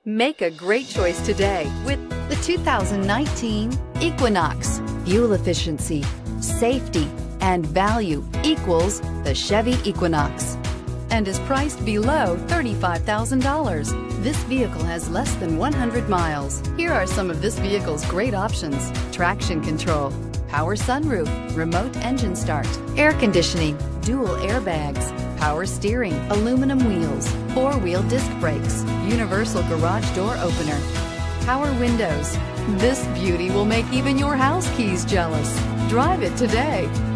Make a great choice today with the 2019 Equinox. Fuel efficiency, safety, and value equals the Chevy Equinox and is priced below $35,000. This vehicle has less than 100 miles. Here are some of this vehicle's great options: traction control, power sunroof, remote engine start, air conditioning, dual airbags, power steering, aluminum wheels, four-wheel disc brakes, universal garage door opener, power windows. This beauty will make even your house keys jealous. Drive it today.